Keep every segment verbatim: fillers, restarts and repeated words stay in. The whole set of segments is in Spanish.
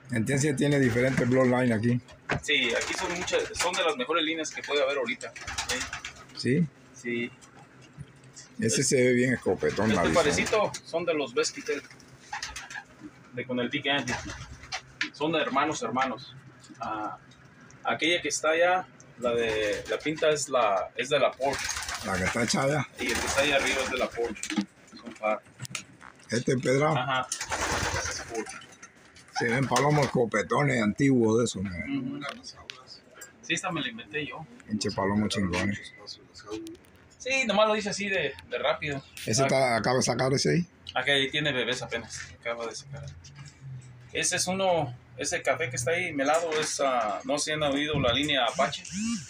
Entonces tiene diferentes bloodline aquí. Sí, aquí son muchas, son de las mejores líneas que puede haber ahorita. ¿Sí? Sí. Ese se ve bien escopetón. Este parecito son de los Beskitel, de con el Big Andy. Son de hermanos, hermanos. Ah, aquella que está allá, la de la pinta es la es de la Porsche. La que está hecha allá. Y el que está allá arriba es de la Porsche. Son par. Este es pedrado. Ajá. Ese es Porsche. Se ven palomos escopetones antiguos de esos. Uh-huh. Sí, esta me la inventé yo. Pinche palomos chingones. Sí, nomás lo dice así de, de rápido. ¿Ese está, acaba de sacar ese ahí? Aquí ahí tiene bebés apenas. Acaba de sacar. Ese es uno, ese café que está ahí melado es, uh, no sé si han oído la línea Apache.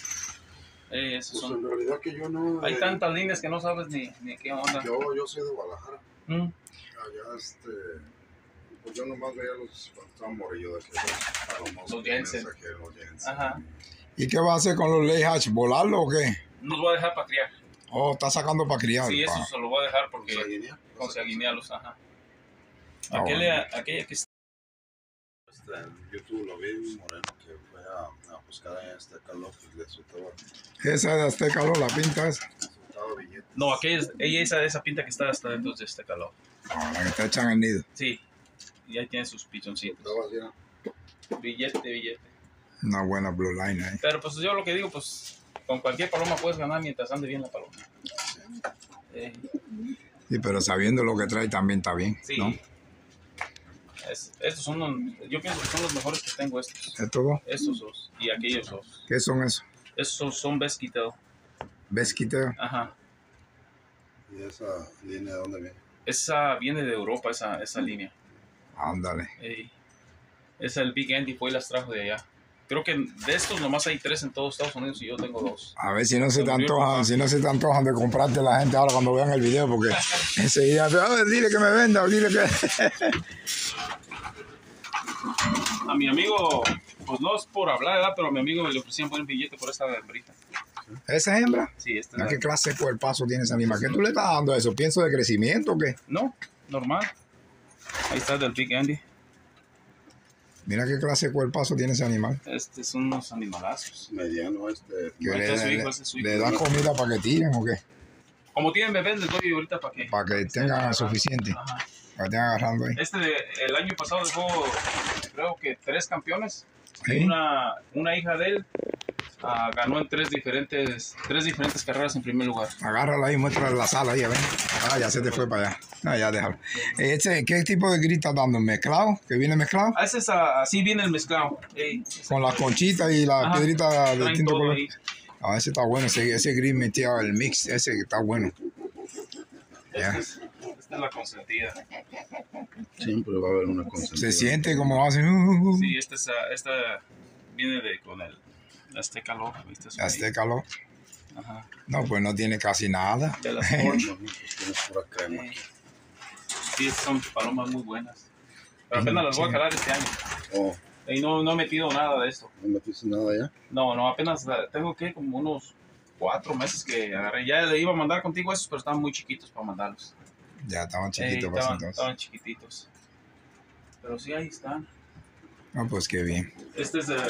Eh, esos Pues son. en realidad que yo no... Hay eh, tantas líneas que no sabes ni, ni qué onda. Yo, yo soy de Guadalajara. Mm. Allá, este... Pues yo nomás veía los... Cuando estaba morrillo de que los... Los Jensen. Aquí, los Jensen. Ajá. ¿Y qué va a hacer con los lay hatch? ¿Volarlo o qué? Nos va a dejar para criar. Oh, está sacando para criar. Sí, eso pa. se lo voy a dejar porque... ¿Con Saguinea? Con Saguinealos, ajá. Ah, Aquella, aquella que está... Este, en YouTube lo vi un moreno que fue a, a buscar a este calor y le soltaba, Esa de Azteca, ¿no? La pinta esa. soltaba billetes. No, aquella es, ella esa, esa pinta que está hasta dentro de este calor. Ah, la que está hecha en el nido. Sí. Y ahí tiene sus pichoncitos. Estaba así, ¿no? Billete, billete. Una buena blue line ahí. Pero pues yo lo que digo, pues con cualquier paloma puedes ganar mientras ande bien la paloma. Eh, Sí, pero sabiendo lo que trae también está bien, sí. ¿no? Es- estos son, los- yo pienso que son los mejores que tengo estos. ¿Estos dos? Estos dos y aquellos dos. ¿Qué son esos? Estos son Beskitel. ¿Besquiteo? Ajá. ¿Y esa línea de dónde viene? Esa viene de Europa, esa, esa línea. Ándale. Eh, es el Big Andy, fue y las trajo de allá. Creo que de estos nomás hay tres en todos Estados Unidos y yo tengo dos. A ver si no se Se te murió el antojan, papá. si no se te antojan de comprarte la gente ahora cuando vean el video, porque enseguida, a ver, dile que me venda, o dile que... A mi amigo, pues no es por hablar, ¿verdad? Pero a mi amigo le ofrecían buen billete por esta hembrita. ¿Esa es hembra? Sí, esta es ¿A la- qué clase de cuerpazo tiene ese animal? ¿Qué tú le estás dando a eso? ¿Pienso de crecimiento o qué? No, normal. Ahí está del Big Andy. Mira qué clase de cuerpazo tiene ese animal. Este son unos animalazos. Mediano, este... Que Ahí le, está su hijo, le- ese es su hijo. le da comida para que tiren o qué? Como tienen bebés, les doy ahorita para que... Para que tengan suficiente, Ajá. para que estén agarrando ahí. Este, de- el año pasado dejó, creo que tres campeones. ¿Sí? Y una, una hija de él ah, ganó en tres diferentes, tres diferentes carreras en primer lugar. Agárrala ahí, muéstrala la sala ahí, a ver. Ah, ya se te fue para allá. Ah, ya déjalo. Este, ¿qué tipo de gris estás dando? ¿Mezclado? ¿Que viene mezclado? Ah, ese es, ah, así viene el mezclado. Ey, ese- Con las conchitas y las Ajá. piedritas de traen distinto todo color. ahí. Ah, ese está bueno, ese, ese gris metido, el mix, ese que está bueno. Ya. Esta es, esta es la consentida. Siempre va a haber una consentida. Se siente como hace... Uh, uh, uh. Sí, esta, es, ah, esta viene de con el Azteca calor, ¿viste? Su- Este calor. Ajá. No, pues no tiene casi nada. De las Porsche. No, pues tienes pura crema. Eh, Sí, son palomas muy buenas. Pero apenas las voy a calar este año. Oh, Y no, no he metido nada de esto. ¿no metiste nada ya? No, no, apenas la- tengo que como unos cuatro meses que agarré. Ya le iba a mandar contigo esos, pero estaban muy chiquitos para mandarlos. Ya estaban Eh, chiquitos pues, estaban, entonces. estaban chiquititos. Pero sí, ahí están. No, pues qué bien. Este es de...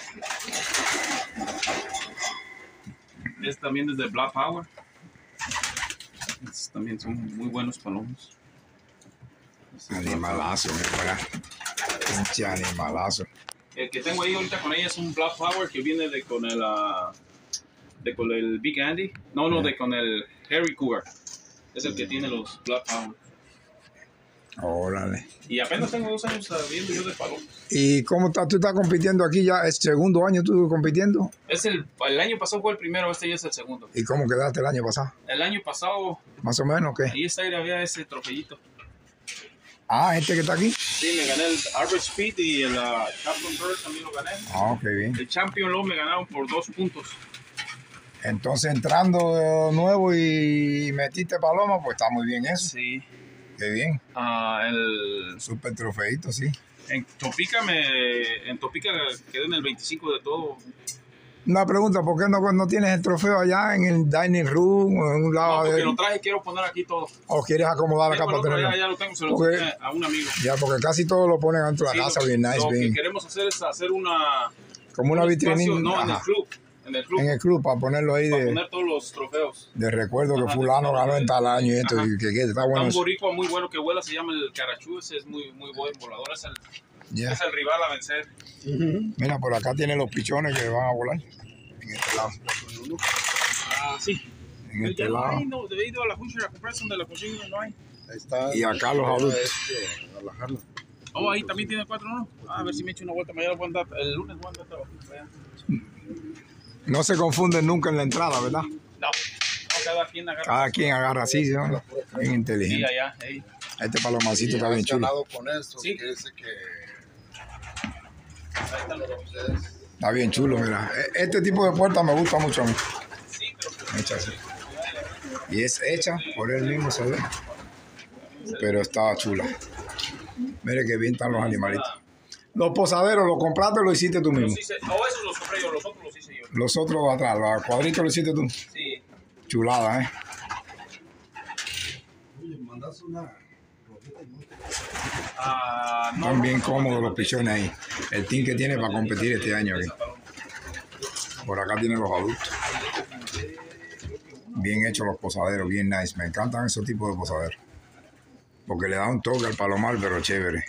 Este también es de Black Power. Estos también son muy buenos palomos. Este es Black Animalazo, me fuera. Pinche animalazo. Power. El que tengo ahí ahorita con ella es un Black Power que viene de con el... ah, de con el Big Andy. No, no, de con el Harry Cougar. Es el que tiene los Black Power. Órale. Y apenas tengo dos años sabiendo yo de palomas. ¿Y cómo estás? ¿Tú estás compitiendo aquí ya? ¿Es segundo año tú compitiendo? Es el, el año pasado fue el primero, este ya es el segundo. ¿Y cómo quedaste el año pasado? El año pasado, ¿Más o menos o qué? ahí está, ahí había ese trofeito. Ah, este que está aquí. Sí, me gané el Average Speed y el uh, Champion Bird también lo gané. Ah, qué bien. El Champion lo me ganaron por dos puntos. Entonces entrando de nuevo y metiste paloma, pues está muy bien eso. Sí. Qué bien. Ah, el, Super trofeito, sí. en Topica me, en Topica quedé en el veinticinco de todo. Una pregunta, ¿por qué no, no tienes el trofeo allá en el dining room o en un lado? No, porque de... lo traje y quiero poner aquí todo. ¿O quieres acomodar acá Tengo el para otro tenerlo? allá, ya lo tengo, se lo Porque- enseñé a un amigo. Ya, porque casi todo lo ponen dentro de Sí, la casa, lo, bien nice, lo que bien. queremos hacer es hacer una... Como una un vitrinita. espacio, no, en el Ajá. club. En el club. En el club, para ponerlo ahí Para de, poner todos los trofeos. de recuerdo que Ajá, fulano de- ganó en tal año y esto, Ajá. y que, que está Está bueno un eso. boricua muy bueno que vuela, se llama el Carachú, ese es muy, muy buen volador, es el, Ya. es el rival a vencer. Mira, por acá tiene los pichones que van a volar. En este lado. Ah, sí. En Ya este no lado. hay, no, he ido a la Fuchsia a comprar donde la consiguen, no hay. Ahí está. Y acá los adultos. Este, a la jarla. Oh, ahí también tiene cuatro, ¿no? Ah, a ver si me echo una vuelta, mañana voy a andar, el lunes voy a andar trabajando para allá. No se confunden nunca en la entrada, ¿verdad? No, no, cada quien agarra. Cada quien agarra así, ¿sí? ¿No? Bien Sí, inteligente. allá, ahí. Este palomacito Y está bien has chulo. ganado con esto, Sí. quiere decir que Ahí están los dos. ustedes Está bien chulo, mira. E- Este tipo de puerta me gusta mucho a mí. Sí, pero Hecha así. Y es hecha por él mismo, se ve. Pero está chula. Mire que bien están los animalitos. Los posaderos, ¿los compraste o lo hiciste tú mismo? los hice, no, esos los compré yo, los otros los hice yo. Los otros de atrás, los cuadritos los hiciste tú. Sí. Chulada, ¿eh? Oye, mandas una. Ah, no, Están bien no, cómodos no, los pichones ahí. El team que tiene para competir este año aquí. Por acá tienen los adultos. Bien hechos los posaderos, bien nice. Me encantan esos tipos de posaderos. Porque le da un toque al palomar, pero chévere.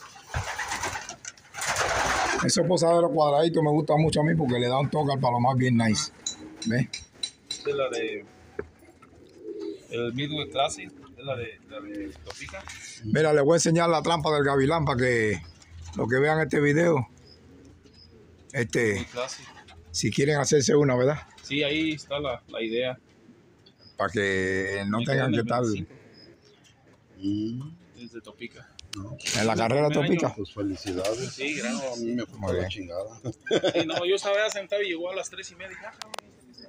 Esos posaderos cuadraditos me gustan mucho a mí porque le da un toque al palomar bien nice. ¿Ves? Es la de. El Midway Classic, es la de, la de Topica. Mira, les voy a enseñar la trampa del gavilán para que los que vean este video, este, Classic. si quieren hacerse una, ¿verdad? Sí, ahí está la, la idea. Para que no Me tengan que quedé en estar el veinticinco, Mm, desde Topica. no. en la carrera topica. Pues felicidades. Sí, gracias. No, a mí me fue Muy por la bien. chingada. Sí, no, yo estaba sentado y llegó a las tres y media. Ah, cabrón.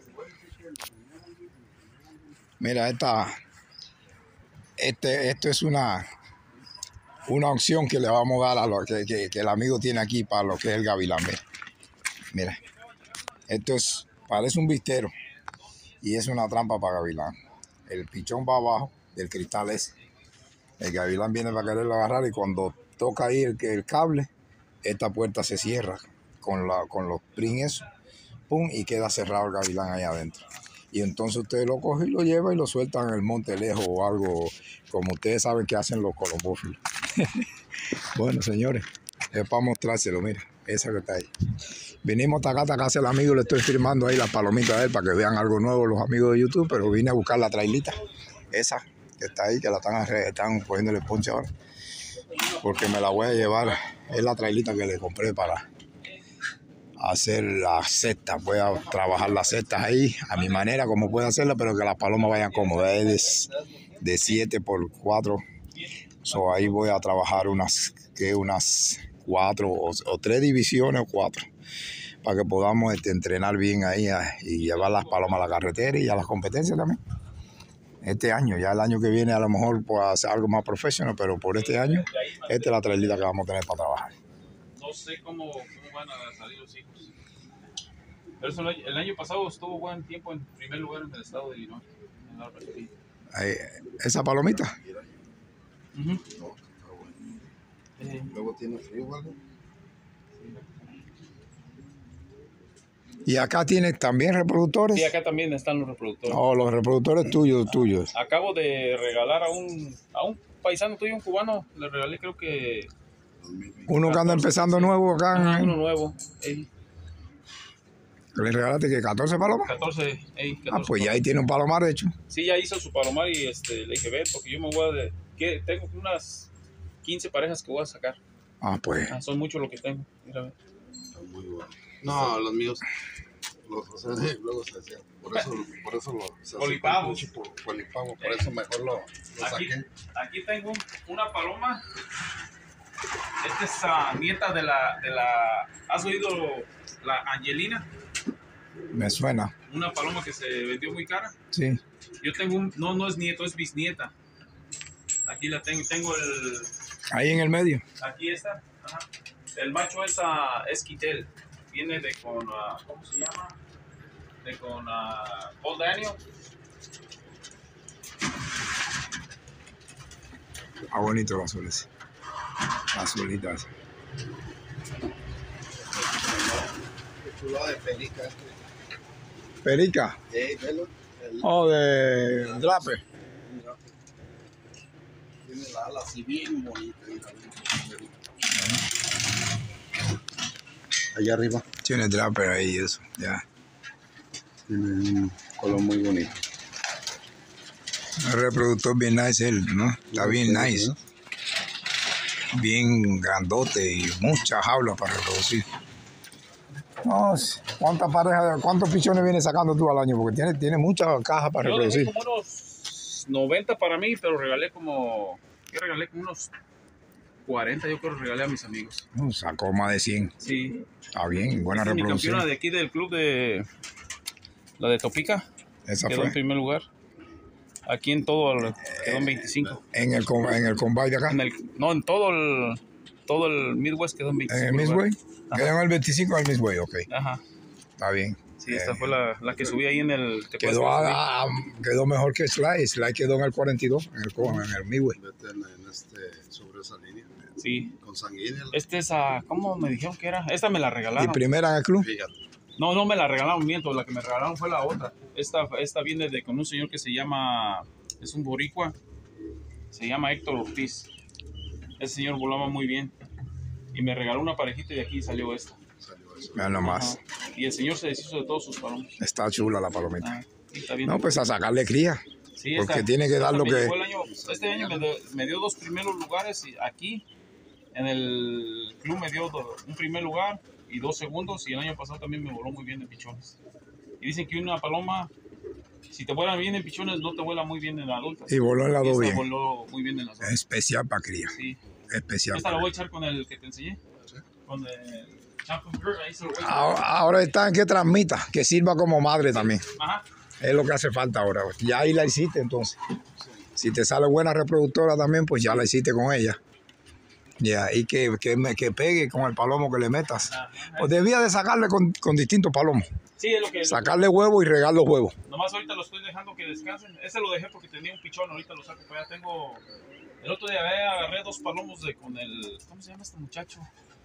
Mira, esta, este, esto es una, una opción que le vamos a dar a lo que, que- que el amigo tiene aquí para lo que es el gavilán. Mira, mira, esto es, parece un vistero y es una trampa para gavilán. El pichón va abajo del cristal ese. El gavilán viene para quererlo agarrar y cuando toca ahí el, el cable, esta puerta se cierra con, la, con los prin eso, pum, y queda cerrado el gavilán ahí adentro. Y entonces usted lo coge y lo lleva y lo sueltan en el monte lejos o algo, como ustedes saben que hacen los colombófilos. Bueno, señores, es para mostrárselo, mira, esa que está ahí. Vinimos hasta acá, hasta casa el amigo, le estoy firmando ahí las palomitas de él para que vean algo nuevo los amigos de YouTube, pero vine a buscar la trailita, esa que está ahí, que la están, arre- están poniéndole ponche ahora, porque me la voy a llevar, es la trailita que le compré para hacer las cestas. Voy a trabajar las cestas ahí a mi manera, como puedo hacerla, pero que las palomas vayan cómodas. Es de siete por cuatro. So, ahí voy a trabajar unas, que unas cuatro o, o tres divisiones o cuatro, para que podamos este, entrenar bien ahí a- y llevar las palomas a la carretera y a las competencias también. Este año, ya el año que viene a lo mejor puedo hacer algo más profesional, pero por este año, esta es la trailita que vamos a tener para trabajar. No sé cómo, cómo van a salir los hijos. Pero eso, el año pasado estuvo buen tiempo en primer lugar en el estado de Illinois. En la R P P. Ahí, esa palomita. Ujú. No, está bueno. Eh, Luego tiene frío, ¿vale? Y acá tienes también reproductores. Sí, acá también están los reproductores. Oh, los reproductores tuyos, tuyos. Acabo de regalar a un, a un paisano tuyo, un cubano, le regalé creo que dos mil veinte. Uno que anda empezando nuevo acá. ajá, ¿eh? uno nuevo. Ey, ¿Le regalaste que catorce palomas? catorce, ey, Ah, catorce pues ya ahí tiene un palomar hecho. Sí, ya hizo su palomar y este, le dije, ven, porque yo me voy a... De, que tengo unas quince parejas que voy a sacar. Ah, pues. Ah, son muchos lo que tengo. Mira, ve. Está muy bueno. No, los míos. Los José luego se hacían. Por eso, por eso lo. Se hace Polipavos. con pinche po- polipavo, por eso mejor lo, lo Aquí, saqué. aquí tengo un- una paloma. Esta es ah, nieta de la, de la... ¿Has oído la Angelina? Me suena. Una paloma que se vendió muy cara. Sí. Yo tengo un... No, no es nieto, es bisnieta. Aquí la tengo. Tengo el... Ahí en el medio. Aquí está. Ajá. El macho es, ah, es Quitel. viene de con, uh, ¿cómo se llama? De con uh, Old Daniel. Ah, bonito el azul ese. Azulita ese. Qué chulo de perica este. Perica. Eh, velo. El- Oh, de Drape. Mira, tiene la ala así bien bonita. Allá arriba Tiene Drape ahí, eso. Ya. tiene un color muy bonito. El reproductor bien nice él, ¿no? Está bien nice. Bien grandote y muchas jaulas para reproducir. No, ¿cuántas parejas, cuántos pichones vienes sacando tú al año? Porque tiene, tiene muchas cajas para Yo dejé reproducir. como unos noventa para mí, pero regalé como, yo regalé como unos cuarenta, yo creo que regalé a mis amigos. Uh, sacó más de cien. Sí. Está bien, buena Esta es mi reproducción. campeona de aquí del club de, la de Topica, Esa quedó en fue. primer lugar. Aquí en todo el- quedó en veinticinco. En el, com- en el combate de acá. En el, no, en todo el, todo el Midwest quedó en En veinticinco. el Midway. Ajá. Quedó en el veinticinco del Midway, ok. Ajá. Está bien. Sí, esta Eh, fue la, la que subí ahí en el... ¿te Quedó, acuerdas que subí? a- a- quedó mejor que Sly. Sly quedó en el cuarenta y dos, en el, co- en el Midway. Vete en, en este, sobre esa línea. Sí. Con sanguínea. Este es a... ¿Cómo me dijeron que era? Esta me la Y regalaron. primera en el club. Fíjate. No, no me la regalaron, miento. La que me regalaron fue la otra. Esta, esta viene de con un señor que se llama... Es un boricua. Se llama Héctor Ortiz. Ese señor volaba muy bien. Y me regaló una parejita y de aquí salió esta. Salió eso. Vean nomás. Ajá. Y el señor se deshizo de todos sus palomas. Está chula la palomita. Ah, sí, está bien. No, pues a sacarle cría. Sí, porque esta- tiene que esta dar lo me que- llegó el año- este año me, de- me dio dos primeros lugares y aquí en el club me dio do- un primer lugar y dos segundos, y el año pasado también me voló muy bien en pichones. Y dicen que una paloma, si te vuelan bien en pichones, no te vuela muy bien en adultas. Y voló en la Y dos esta bien. voló muy bien en las dos. Especial para cría. Sí. Especial. Esta la pa' voy a cría. echar con el que te enseñé. Con el Champion Bird, ahí se lo voy a echar. Ahora, ahora está en que transmita, que sirva como madre también. Ajá. Es lo que hace falta ahora. Ya ahí la hiciste entonces. Si te sale buena reproductora también, pues ya la hiciste con ella. Ya, y que, que, me- que pegue con el palomo que le metas. Ajá. Pues debía de sacarle con, con distintos palomos. Sí, es lo que... Sacarle huevo y regar los huevos. Nomás ahorita lo estoy dejando que descansen. Ese lo dejé porque tenía un pichón, ahorita lo saco. Pues ya tengo... El otro día eh, agarré dos palomos de con el... ¿Cómo se llama este muchacho?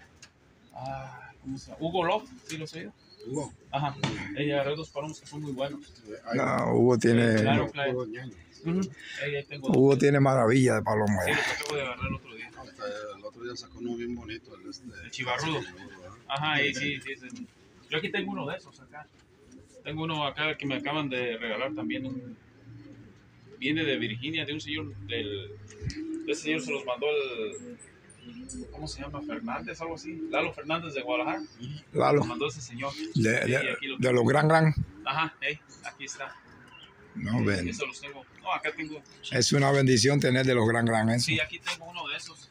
Ah, ¿cómo se llama? Hugo Love, ¿sí lo has oído? Hugo. Ajá. Ella agarré dos palomos que son muy buenos. Ahí- No, Hugo tiene, Claro, claro. Hugo ñaño. Ujú. Ahí, ahí tengo dos. Hugo tiene maravilla de palomo. Sí, allá. los acabo de agarrar el otro día. Hasta el otro día sacó uno bien bonito. El, este, El chivarrudo. Ajá, y sí, sí, sí. Yo aquí tengo uno de esos acá. Tengo uno acá que me acaban de regalar también. Un... Viene de Virginia, de un señor del... Ese señor se los mandó el... ¿Cómo se llama? Fernández, algo así. Lalo Fernández de Guadalajara. Lalo, Lo mandó ese señor. de, Sí, de- aquí lo de tengo. los gran gran. Ajá, hey, aquí está. No, ven. Eso los tengo. No, acá tengo. Es una bendición tener de los gran gran eso. Sí, aquí tengo uno de esos.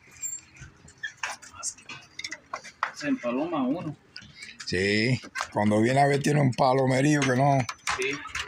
Más que- Se empaloma uno. Sí, cuando viene a ver tiene un palomerío que no. Sí.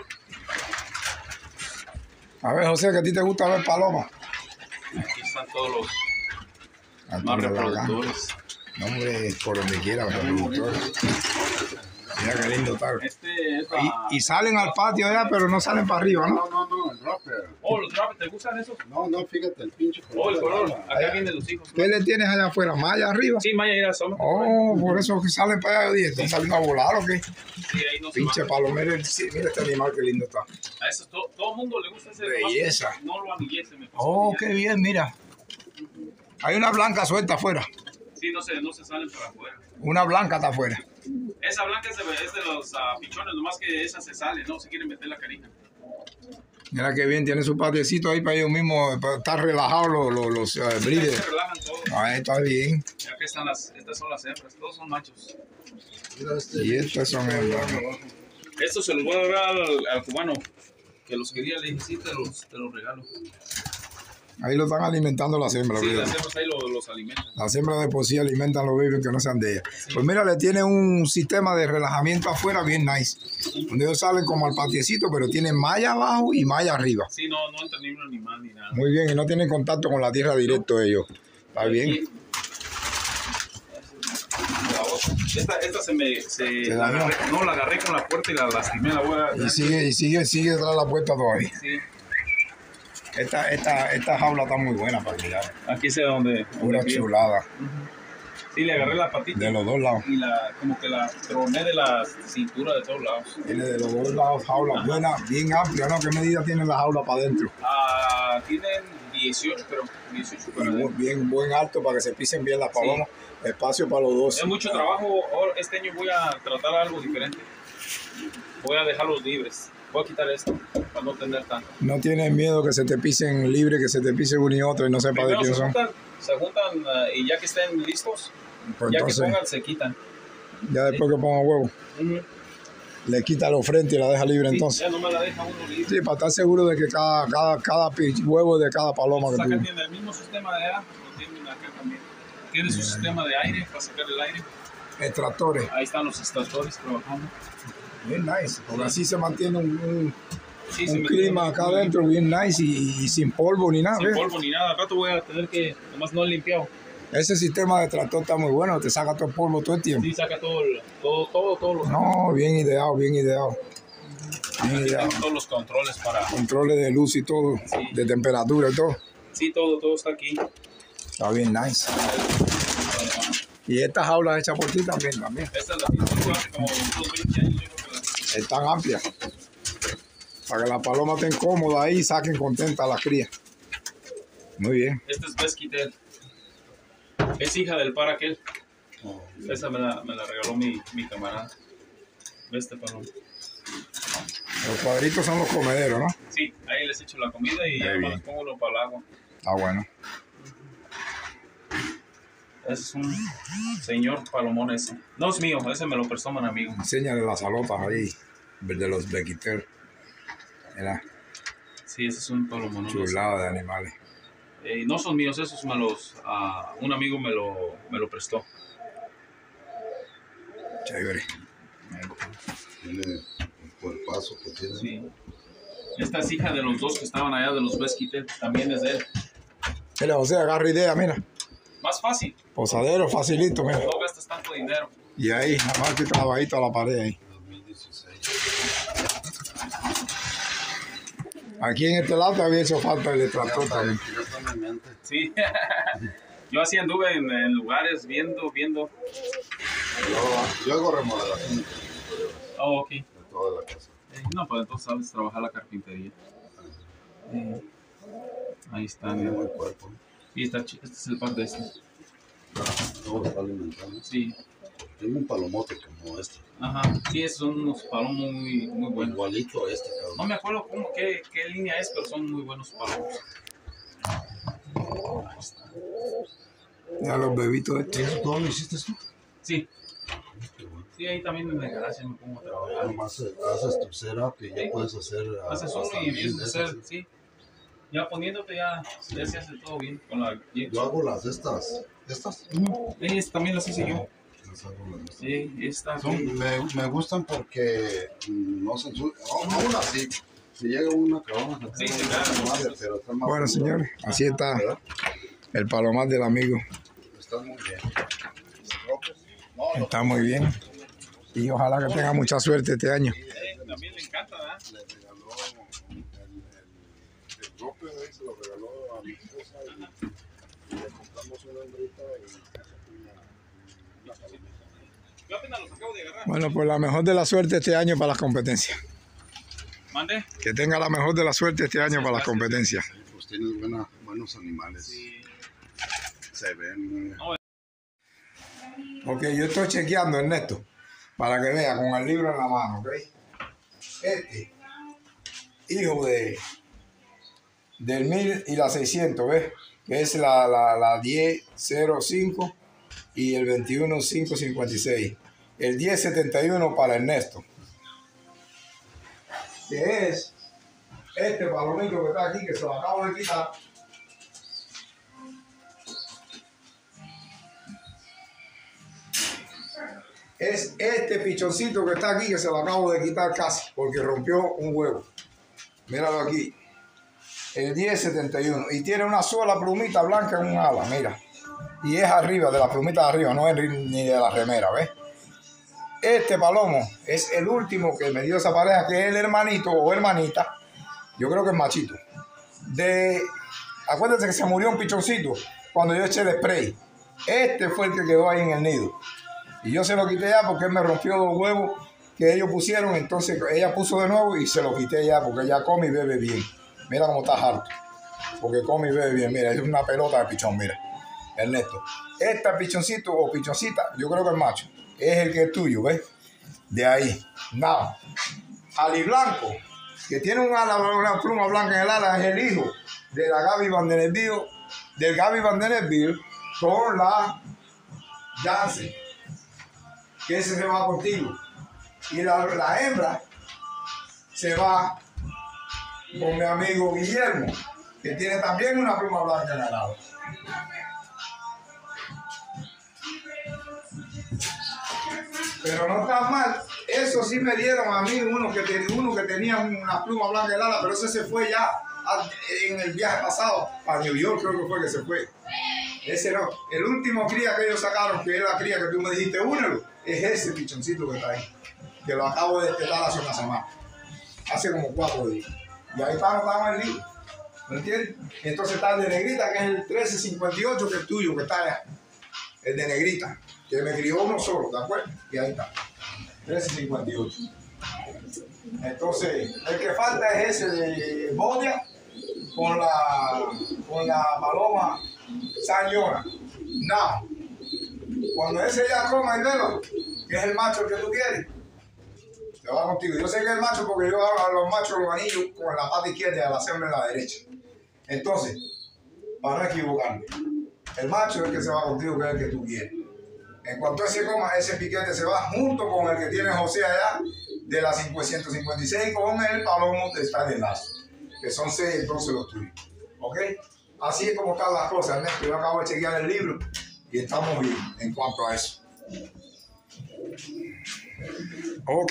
A ver, José, que a ti te gusta ver palomas. Aquí están todos los Ah, más tú le das gana. reproductores. No, hombre, por donde quiera, reproductores. Mira qué lindo está. Este es Y, la... y salen al patio allá, pero no salen para arriba, ¿no? No, no, no, el dropper. Oh, los drops, ¿te gustan esos? No, no, fíjate, el pinche Oh, el de color. lava. Acá vienen los hijos. ¿Qué le tienes allá afuera? ¿Malla arriba? Sí, Maya, mira, son. Oh, por eso que salen para allá y están saliendo a volar, ¿o qué? Sí, ahí no se Pinche van. palomero, sí, mira este animal qué lindo está. A eso todo, todo el mundo le gusta ese. Belleza. No lo amiguese, me pasó. Oh, a mí. qué bien, mira. Hay una blanca suelta afuera. Sí, no se, no se salen para afuera. Una blanca está afuera. Esa blanca es de, es de los ah, pichones, nomás que esa se sale, ¿no? Se quieren meter la carita. Mira qué bien, tiene su patiecito ahí para ellos mismos, para estar relajados los, los, los eh, Ahí breeders. se relajan todos. Ahí está bien. Y acá están las, estas son las hembras, todos son machos. Mira este. Y estas son hembras. Estos se los voy a dar al, al cubano, que los quería, le dije, sí, te los, te los regalo. Ahí lo están alimentando las hembras. Sí, ¿verdad? las hembras ahí lo- los alimentan. Las hembras de por sí alimentan los bebés que no sean de ellas. Pues mira, le tiene un sistema de relajamiento afuera bien nice. Donde ellos salen como al patiecito, pero tienen malla abajo y malla arriba. Sí, no, no entra ni un animal ni nada. Muy bien, y no tienen contacto con la tierra directo ellos. Está bien. Aquí, la otra. Esta, esta se me... Se, ¿Se la dañó? agarré, no, la agarré con la puerta y la lastimé. La voy a... Y sigue, y sigue, sigue detrás de la puerta todavía. Sí. Esta, esta, esta jaula está muy buena para mirar. Aquí sé dónde... Pura dónde chulada. Sí, le agarré la patita. De los dos lados. Y la, como que la troné de la cintura de todos lados. Tiene de los dos lados jaula buena, bien amplia, ¿no? ¿Qué medida tiene la jaula para adentro? Ah, tienen dieciocho, pero dieciocho para Y bu- adentro. bien, buen alto para que se pisen bien las palomas. Espacio para los dos. Es mucho trabajo. Ahora, este año voy a tratar algo diferente. Voy a dejarlos libres. Voy a quitar esto para no tener tanto. No tienes miedo que se te pisen libre, que se te pise uno y otro y no sepa de Primero quién se son. juntan, se juntan ah, y ya que estén listos, Pues ya entonces, que pongan, se quitan. ya después que ponga huevo, Ujú. le quita los frentes y la deja libre Sí, entonces. ya no me la deja uno libre. Sí, para estar seguro de que cada, cada, cada pi- huevo es de cada paloma que Acá tú. tiene el mismo sistema de aire, lo tienen acá también. Tiene su sistema de aire para sacar el aire. Extractores. Ahí están los extractores trabajando. Bien nice. Porque así se mantiene un, un, Sí, se un me clima quedó acá muy adentro bien nice y, y sin polvo ni nada. Sin ¿ves? polvo ni nada. Al rato voy a tener que, nomás no he limpiado. Ese sistema de tractor está muy bueno, te saca todo el polvo todo el tiempo. Sí, saca todo, el, todo, todo, todo los, No, bien ideado, bien ideado. Bien aquí ideado. tengo todos los controles para... Controles de luz y todo, Sí. de temperatura y todo. Sí, todo, todo está aquí. Está bien nice. Y esta jaula hecha por ti también, también. Esta es la pintura hace como unos veinte años. Yo creo que la... Es tan amplia. Para que la paloma estén cómoda ahí y saquen contenta a la cría. Muy bien. Esta es Besquitel. Es hija del par aquel. Oh, Esa me la, me la regaló mi, mi camarada. ¿Ves este paloma? Los cuadritos son los comederos, ¿no? Sí, ahí les echo la comida y Muy ya me bien. las pongo uno para el agua. Está bueno. Ese es un señor palomón ese. No es mío, ese me lo prestó un amigo. Enséñale las alotas ahí, de los bequitel. Mira, Sí, ese es un palomón. chulada de animales. Eh, no son míos, esos me los... ah, un amigo me lo, me lo prestó. Chévere. tiene el cuerpazo que tiene. Sí. Esta es hija de los dos que estaban allá, de los Besquitel. También es de él. Mira, José, agarra idea, mira. Más fácil. Posadero, facilito, mira. No gastas tanto dinero. Y ahí, nada más que clavadito a la pared ahí. dos mil dieciséis. Aquí en este lado te había hecho falta el Ya extractor está, también. ya está en mi mente. Sí. Yo así anduve en, en lugares viendo, viendo. Yo, yo hago remodelación Oh, ok. de toda la casa. Eh, no, pues entonces sabes trabajar la carpintería. Eh, ahí está, Tiene mira. buen cuerpo. Y está, chi- este es el par de este. Todo lo está alimentando. Sí. Tengo un palomote como este. Ajá. Sí, esos son unos palomos muy, muy buenos. Igualito a este, cabrón. No me acuerdo cómo, qué, qué línea es, pero son muy buenos palomos. Ahí está. Ya los bebitos estos. ¿Eso todo lo hiciste tú? Sí. Qué bueno. Sí, ahí también en el garaje me pongo a Ya trabajar. nomás eh, haces tu setup y ya Sí. puedes hacer ah, Haces uno hasta y mil empiezas a de hacer, esas. sí. Ya poniéndote ya, ya se hace todo bien con la... Yo hago las de estas. ¿Estas? Ujú. Ellas también las hice yo. Las hago las de estas. Sí, esta. Son- me, me gustan porque mm, no se ensucian. No, no una así. Si llega una cabrona, Sí, sí, claro. pero está más Bueno, señores, así está ¿verdad? el palomar del amigo. Está muy bien. No, no, Está muy bien. Y ojalá que tenga mucha suerte este año. Eh, también le encanta, ¿verdad? le regaló el, el, el rope, ahí se lo regaló a mi esposa y, y le compramos una hembrita y una, una palomita. Yo apenas los acabo de agarrar. Bueno, pues la mejor de la suerte este año para las competencias. ¿Mande? Que tenga la mejor de la suerte este año para las competencias. Sí, pues tienes buena, buenos animales. Sí. Se ven. eh, Ok, yo estoy chequeando, Ernesto, para que vea con el libro en la mano, ¿ok? Este, hijo de del mil y la seiscientos, ¿ves? Que es la, la, la diez cero cinco y el veintiuno cinco cincuenta y seis. El diez setenta y uno para Ernesto. Que es este palomito que está aquí, que se lo acabo de quitar. Es este pichoncito que está aquí, que se lo acabo de quitar casi, porque rompió un huevo. Míralo aquí. El diez setenta y uno. Y tiene una sola plumita blanca en un ala, mira. y es arriba, de la plumita de arriba, no es ni de la remera, ¿ves? Este palomo es el último que me dio esa pareja, que es el hermanito o hermanita, yo creo que es machito. De, acuérdense que se murió un pichoncito cuando yo eché el spray. Este fue el que quedó ahí en el nido. Y yo se lo quité ya porque él me rompió los huevos que ellos pusieron. Entonces ella puso de nuevo y se lo quité ya porque ella come y bebe bien. Mira cómo está harto. Porque come y bebe bien. Mira, es una pelota de pichón, mira. Ernesto. Este pichoncito o pichoncita, yo creo que el macho, es el que es tuyo, ¿ves? De ahí. Nada. Ali Blanco, que tiene un ala, una pluma blanca en el ala, es el hijo de la Gaby Van Der Biel, del Gaby Van Der Biel con la Dance, que ese se va contigo. Y la, la hembra se va con mi amigo Guillermo, que tiene también una pluma blanca en el lado. Pero no está mal. Eso sí me dieron a mí uno que, ten, uno que tenía una pluma blanca en el ala, pero ese se fue ya en el viaje pasado a New York, creo que fue que se fue. Ese no. El último cría que ellos sacaron, que es la cría que tú me dijiste, únelo, es ese pichoncito que está ahí, que lo acabo de destetar hace una semana, hace como cuatro días. Y ahí estamos, estamos en lío. ¿Me entiendes? Entonces está el de negrita, que es el trece cincuenta y ocho, que es tuyo, que está allá. El de negrita, que me crió uno solo, ¿de acuerdo? Y ahí está. trece cincuenta y ocho. Entonces, el que falta es ese de Bodia con la, con la paloma Sayona. No. Cuando ese ya coma y beba, que es el macho que tú quieres, te va contigo. Yo sé que es el macho porque yo hago a los machos los anillos con la pata izquierda y a la hembra en la derecha. Entonces, para no equivocarme, el macho es el que se va contigo, que es el que tú quieres. En cuanto ese coma, ese piquete se va junto con el que tiene José allá de la ciento cincuenta y seis con el palomo de estar de lazo, que son seis entonces los tuyos. ¿Ok? Así es como están las cosas, Ernesto. Yo acabo de chequear el libro y estamos bien en cuanto a eso. Ok.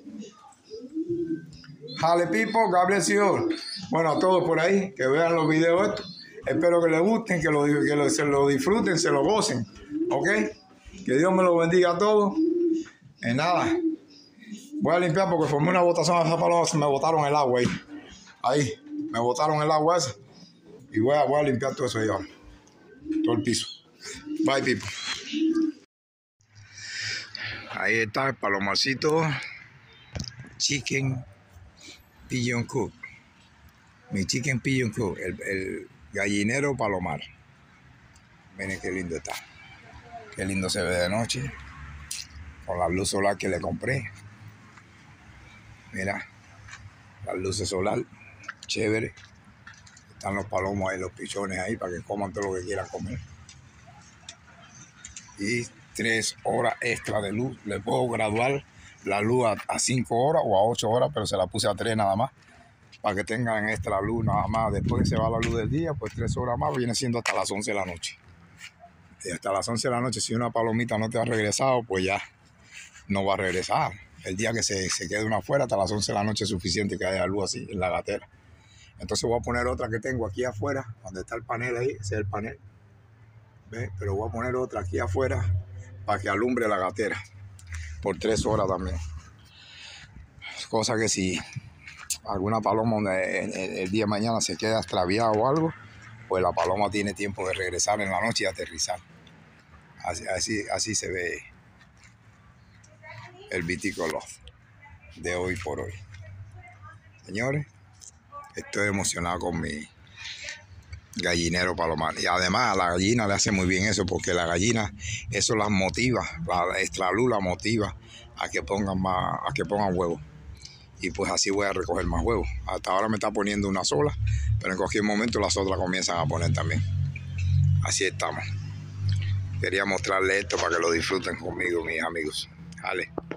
Jale Pipo, God bless you all. Bueno, a todos por ahí que vean los videos estos. Espero que les gusten, que, lo, que lo, se lo disfruten, se lo gocen. ¿Ok? Que Dios me lo bendiga a todos. Y nada. Voy a limpiar porque formé una botación de esa paloma, se me botaron el agua ahí. Ahí, me botaron el agua esa. Y voy a, voy a limpiar todo eso ahí ahora. Todo el piso. Bye, people. Ahí está el palomacito Chicken Pigeon Coop. Mi Chicken Pigeon Coop, el, el gallinero palomar. Miren qué lindo está. Qué lindo se ve de noche. Con la luz solar que le compré. Mira, las luces solar, chévere. Están los palomos ahí, los pichones ahí, para que coman todo lo que quieran comer. Y tres horas extra de luz. Le puedo graduar la luz a, a cinco horas o a ocho horas, pero se la puse a tres nada más, para que tengan extra luz nada más. Después que se va la luz del día, pues tres horas más, viene siendo hasta las once de la noche. Y hasta las once de la noche, si una palomita no te ha regresado, pues ya no va a regresar. El día que se, se quede una afuera, hasta las once de la noche es suficiente que haya luz así en la gatera. Entonces voy a poner otra que tengo aquí afuera, donde está el panel ahí, ese es el panel. ¿Ves? Pero voy a poner otra aquí afuera para que alumbre la gatera por tres horas también. Cosa que si alguna paloma el, el, el día de mañana se queda extraviada o algo, pues la paloma tiene tiempo de regresar en la noche y aterrizar. Así, así, así se ve el Viticolor de hoy por hoy. Señores, estoy emocionado con mi gallinero palomar. Y además a la gallina le hace muy bien eso, porque la gallina, eso las motiva, la extra luz la motiva a que pongan más, a que pongan huevos. Y pues así voy a recoger más huevos. Hasta ahora me está poniendo una sola, pero en cualquier momento las otras comienzan a poner también. Así estamos. Quería mostrarles esto para que lo disfruten conmigo, mis amigos. Vale.